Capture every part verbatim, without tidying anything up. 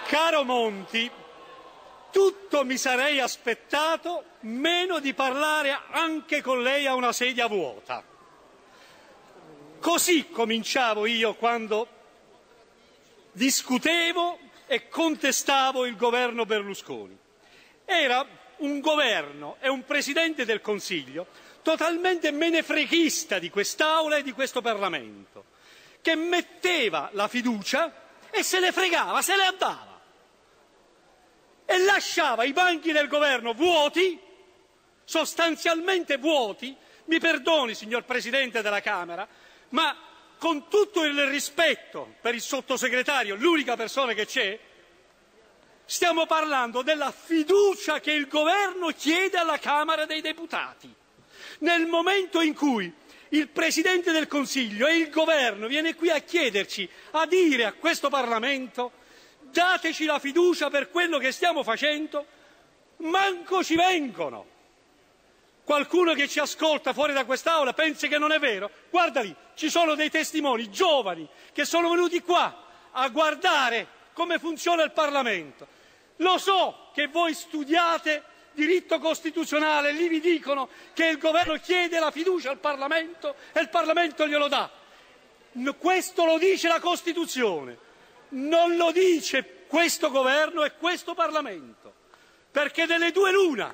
Caro Monti, tutto mi sarei aspettato meno di parlare anche con lei a una sedia vuota. Così cominciavo io quando discutevo e contestavo il governo Berlusconi. Era un governo e un Presidente del Consiglio totalmente menefreghista di quest'Aula e di questo Parlamento, che metteva la fiducia e se ne fregava, se ne andava. E lasciava i banchi del governo vuoti, sostanzialmente vuoti. Mi perdoni, signor Presidente della Camera, ma con tutto il rispetto per il sottosegretario, l'unica persona che c'è, stiamo parlando della fiducia che il governo chiede alla Camera dei Deputati. Nel momento in cui il Presidente del Consiglio e il governo viene qui a chiederci, a dire a questo Parlamento: dateci la fiducia per quello che stiamo facendo, manco ci vengono. Qualcuno che ci ascolta fuori da quest'Aula pensa che non è vero? Guarda lì, ci sono dei testimoni giovani che sono venuti qua a guardare come funziona il Parlamento. Lo so che voi studiate diritto costituzionale, lì vi dicono che il governo chiede la fiducia al Parlamento e il Parlamento glielo dà. Questo lo dice la Costituzione. Non lo dice questo governo e questo Parlamento, perché delle due l'una: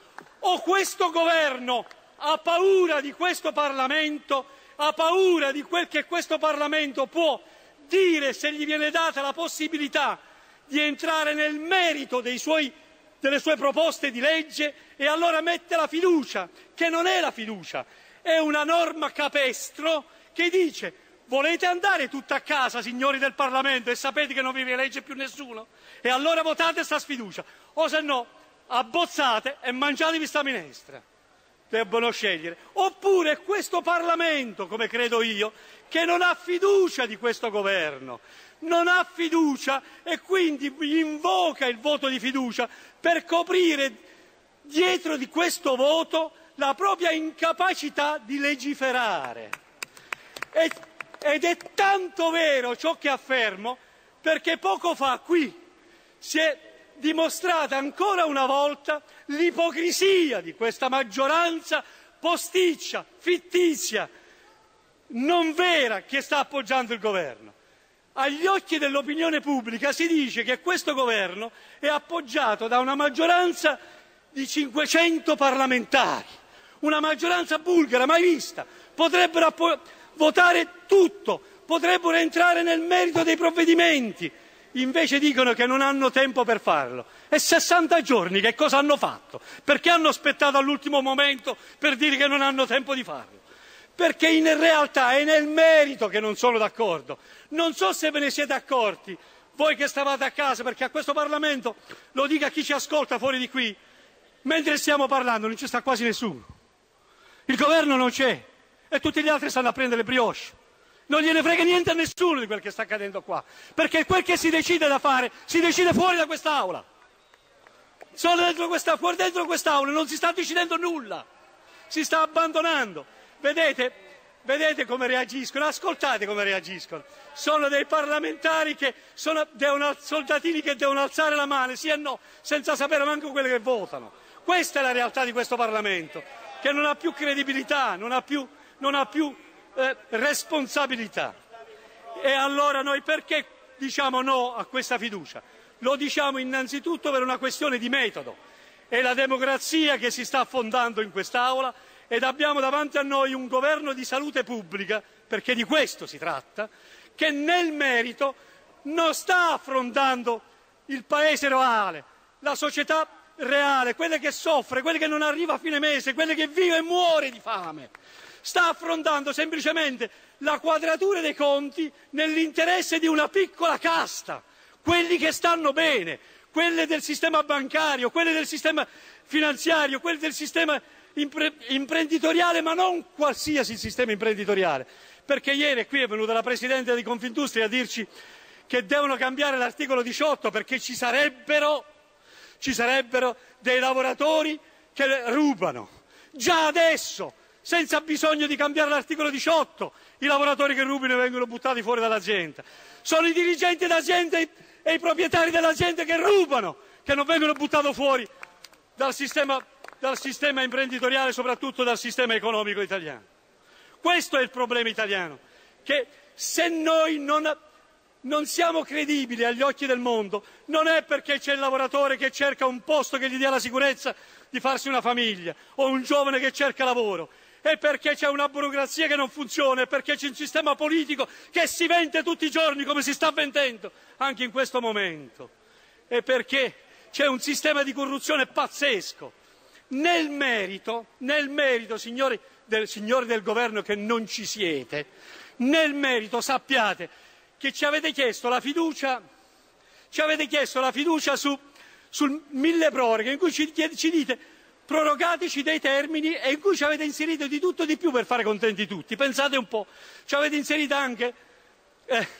o questo governo ha paura di questo Parlamento, ha paura di quel che questo Parlamento può dire se gli viene data la possibilità di entrare nel merito dei suoi, delle sue proposte di legge, e allora mette la fiducia, che non è la fiducia, è una norma capestro che dice: volete andare tutti a casa, signori del Parlamento, e sapete che non vi elegge più nessuno? E allora votate sta sfiducia. O se no, abbozzate e mangiatevi sta minestra. Debbono scegliere. Oppure questo Parlamento, come credo io, che non ha fiducia di questo governo, non ha fiducia e quindi invoca il voto di fiducia per coprire dietro di questo voto la propria incapacità di legiferare. E Ed è tanto vero ciò che affermo, perché poco fa qui si è dimostrata ancora una volta l'ipocrisia di questa maggioranza posticcia, fittizia, non vera, che sta appoggiando il governo. Agli occhi dell'opinione pubblica si dice che questo governo è appoggiato da una maggioranza di cinquecento parlamentari, una maggioranza bulgara mai vista. Potrebbero appoggiare votare tutto, potrebbero entrare nel merito dei provvedimenti, invece dicono che non hanno tempo per farlo. E sessanta giorni che cosa hanno fatto? Perché hanno aspettato all'ultimo momento per dire che non hanno tempo di farlo? Perché in realtà è nel merito che non sono d'accordo. Non so se ve ne siete accorti, voi che stavate a casa, perché a questo Parlamento, lo dico a chi ci ascolta fuori di qui, mentre stiamo parlando non ci sta quasi nessuno. Il governo non c'è. E tutti gli altri stanno a prendere le brioche. Non gliene frega niente a nessuno di quel che sta accadendo qua, perché quel che si decide da fare si decide fuori da quest'Aula. Solo dentro questa, fuori dentro quest'Aula non si sta decidendo nulla, si sta abbandonando. Vedete, vedete come reagiscono, ascoltate come reagiscono. Sono dei parlamentari che sono devono, soldatini che devono alzare la mano, sì e no, senza sapere manco quelli che votano. Questa è la realtà di questo Parlamento, che non ha più credibilità, non ha più non ha più eh, responsabilità. E allora noi perché diciamo no a questa fiducia? Lo diciamo innanzitutto per una questione di metodo. È la democrazia che si sta affondando in quest'Aula ed abbiamo davanti a noi un governo di salute pubblica, perché di questo si tratta, che nel merito non sta affrontando il paese reale, la società reale, quelle che soffre, quelle che non arriva a fine mese, quelle che vive e muore di fame. Sta affrontando semplicemente la quadratura dei conti nell'interesse di una piccola casta, quelli che stanno bene, quelle del sistema bancario, quelle del sistema finanziario, quelle del sistema impre- imprenditoriale, ma non qualsiasi sistema imprenditoriale. Perché ieri qui è venuta la Presidente di Confindustria a dirci che devono cambiare l'articolo diciotto perché ci sarebbero, ci sarebbero dei lavoratori che rubano. Già adesso, senza bisogno di cambiare l'articolo diciotto, i lavoratori che rubano vengono buttati fuori dall'azienda. Sono i dirigenti d'azienda e i proprietari delle aziende che rubano, che non vengono buttati fuori dal sistema, dal sistema imprenditoriale, soprattutto dal sistema economico italiano. Questo è il problema italiano, che se noi non, non siamo credibili agli occhi del mondo, non è perché c'è il lavoratore che cerca un posto che gli dia la sicurezza di farsi una famiglia, o un giovane che cerca lavoro, è perché c'è una burocrazia che non funziona, è perché c'è un sistema politico che si vende tutti i giorni come si sta vendendo anche in questo momento, è perché c'è un sistema di corruzione pazzesco. Nel merito, nel merito signori del, signori del governo che non ci siete, nel merito sappiate che ci avete chiesto la fiducia, ci avete chiesto la fiducia su, sul mille proroghe, in cui ci, ci dite prorogateci dei termini, e in cui ci avete inserito di tutto e di più per fare contenti tutti. Pensate un po', ci avete inserito anche eh,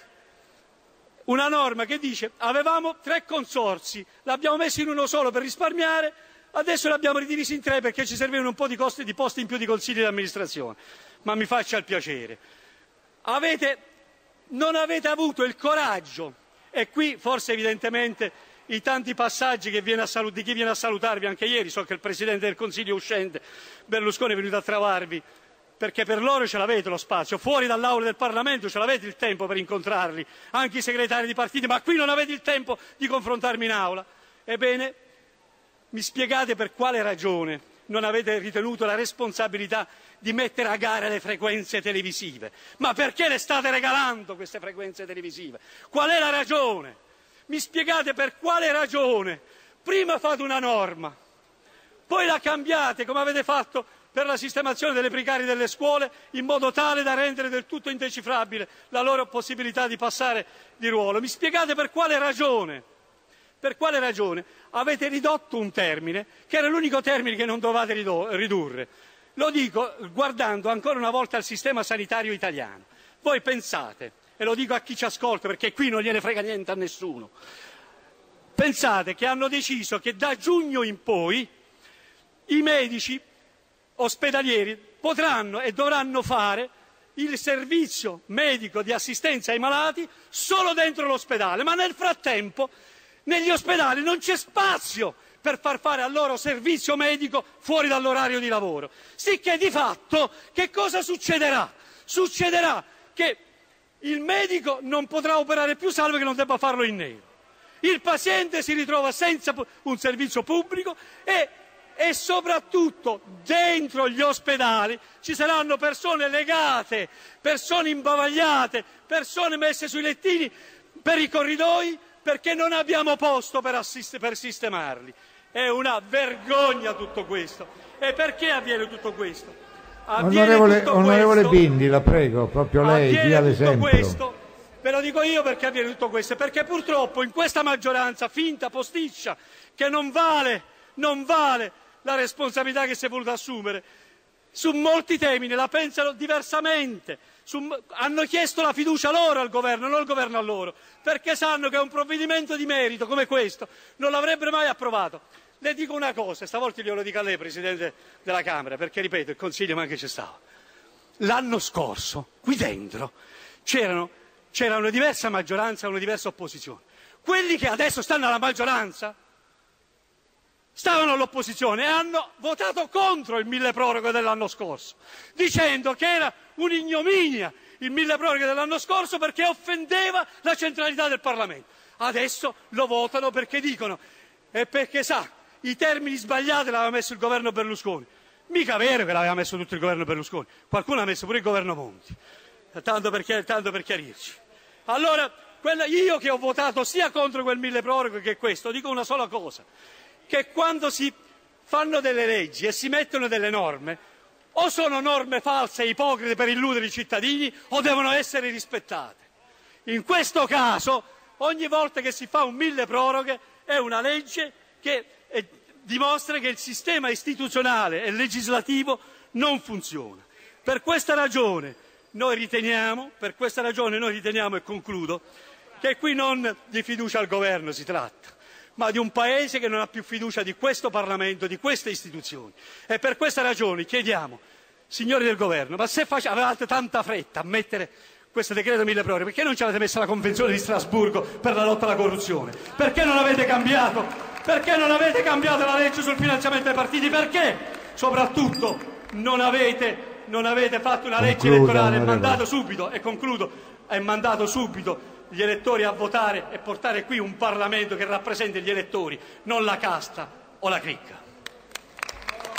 una norma che dice avevamo tre consorzi, l'abbiamo messo in uno solo per risparmiare, adesso l'abbiamo ridivisi in tre perché ci servivano un po' di costi di posti in più di consigli di amministrazione. Ma mi faccia il piacere. Avete, non avete avuto il coraggio, e qui forse evidentemente i tanti passaggi che viene a salut- di chi viene a salutarvi, anche ieri so che il Presidente del Consiglio uscente Berlusconi è venuto a trovarvi, perché per loro ce l'avete lo spazio, fuori dall'aula del Parlamento ce l'avete il tempo per incontrarli, anche i segretari di partito, ma qui non avete il tempo di confrontarmi in aula. Ebbene, mi spiegate per quale ragione non avete ritenuto la responsabilità di mettere a gara le frequenze televisive? Ma perché le state regalando queste frequenze televisive? Qual è la ragione? Mi spiegate per quale ragione prima fate una norma, poi la cambiate come avete fatto per la sistemazione delle precarie delle scuole, in modo tale da rendere del tutto indecifrabile la loro possibilità di passare di ruolo. Mi spiegate per quale ragione? Per quale ragione avete ridotto un termine che era l'unico termine che non dovevate ridurre? Lo dico guardando ancora una volta al sistema sanitario italiano. Voi pensate, e lo dico a chi ci ascolta perché qui non gliene frega niente a nessuno, pensate che hanno deciso che da giugno in poi i medici ospedalieri potranno e dovranno fare il servizio medico di assistenza ai malati solo dentro l'ospedale, ma nel frattempo negli ospedali non c'è spazio per far fare al loro servizio medico fuori dall'orario di lavoro. Sicché di fatto che cosa succederà? Succederà che il medico non potrà operare più salvo che non debba farlo in nero. Il paziente si ritrova senza un servizio pubblico e, e soprattutto dentro gli ospedali ci saranno persone legate, persone imbavagliate, persone messe sui lettini per i corridoi perché non abbiamo posto per, assist- per sistemarli. È una vergogna tutto questo. E perché avviene tutto questo? Avviene Onorevole, tutto onorevole questo, Bindi, la prego, proprio lei, dia l'esempio. Questo, ve lo dico io perché avviene tutto questo, perché purtroppo in questa maggioranza finta, posticcia, che non vale, non vale la responsabilità che si è voluta assumere, su molti temi ne la pensano diversamente, su, hanno chiesto la fiducia loro al governo, non il governo a loro, perché sanno che un provvedimento di merito come questo non l'avrebbero mai approvato. Le dico una cosa, stavolta glielo dico a lei, Presidente della Camera, perché ripeto, il Consiglio manca c'è stato. L'anno scorso, qui dentro, c'erano, c'era una diversa maggioranza e una diversa opposizione. Quelli che adesso stanno alla maggioranza stavano all'opposizione e hanno votato contro il mille proroghe dell'anno scorso, dicendo che era un'ignominia il mille proroghe dell'anno scorso perché offendeva la centralità del Parlamento. Adesso lo votano perché dicono, e perché sa, i termini sbagliati l'aveva messo il governo Berlusconi. Mica vero che l'aveva messo tutto il governo Berlusconi, qualcuno ha messo pure il governo Monti, tanto per, tanto per chiarirci. Allora, quella, io che ho votato sia contro quel mille proroghe che questo, dico una sola cosa, che quando si fanno delle leggi e si mettono delle norme, o sono norme false e ipocrite per illudere i cittadini, o devono essere rispettate. In questo caso, ogni volta che si fa un mille proroghe, è una legge che è, dimostra che il sistema istituzionale e legislativo non funziona. Per questa ragione noi riteniamo, per questa ragione noi riteniamo, e concludo, che qui non di fiducia al governo si tratta, ma di un Paese che non ha più fiducia di questo Parlamento, di queste istituzioni. E per questa ragione chiediamo, signori del governo, ma se face, avevate tanta fretta a mettere questo decreto mille proroghe? Perché non ci avete messo la Convenzione di Strasburgo per la lotta alla corruzione? Perché non avete cambiato? Perché non avete cambiato la legge sul finanziamento dei partiti? Perché? Soprattutto non avete, non avete fatto una legge elettorale e mandato subito, e concludo, è mandato subito gli elettori a votare e portare qui un Parlamento che rappresenti gli elettori, non la casta o la cricca.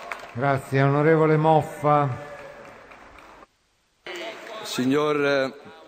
Grazie, onorevole Moffa. Signor